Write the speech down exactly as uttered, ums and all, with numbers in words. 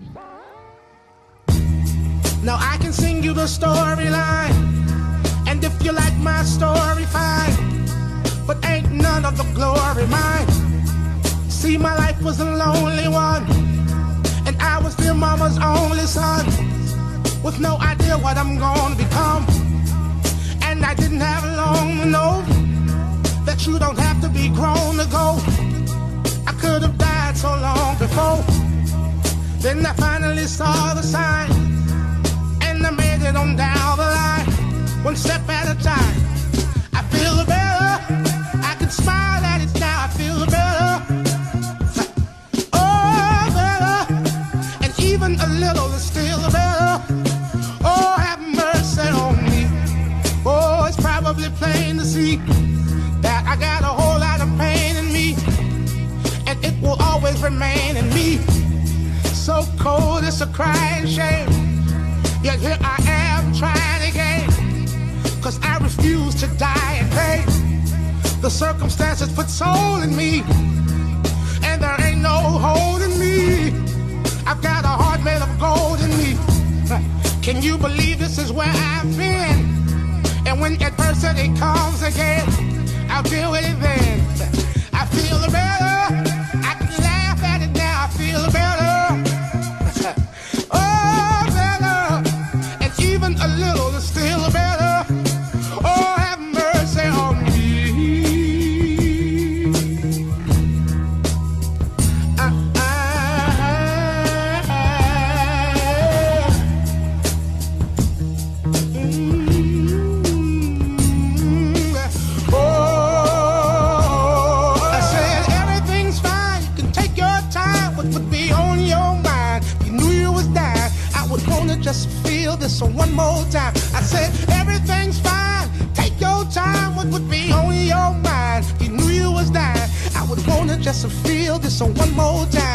Now I can sing you the storyline, and if you like my story, fine. But ain't none of the glory mine. See, my life was a lonely one, and I was their mama's only son, with no idea what I'm gonna become. And I didn't have long to know that you don't have to be grown to go. I could have died so long before. Then I finally saw the sign, and I made it on down the line, one step at a time. I feel better, I can smile at it now, I feel better. Oh, better, and even a little is still better. Oh, have mercy on me. Oh, it's probably plain to see that I got a whole lot of pain in me, and it will always remain in me. So cold, it's a crying shame. Yet here I am trying again, cause I refuse to die in pain. The circumstances put soul in me, and there ain't no holding me. I've got a heart made of gold in me. Can you believe this is where I've been? And when adversity comes again, I'll deal with it then. I feel better, I can laugh at it now, I feel better. Oh, better, and even a little is still better. Oh, have mercy on me. Uh, uh, mm, oh, I said everything's fine. You can take your time. What would be on your mind? You knew you was dying. I would wanna just feel this one more time. I said everything's fine. Take your time. What would be on your mind? You knew you was dying. I would wanna just feel this one more time.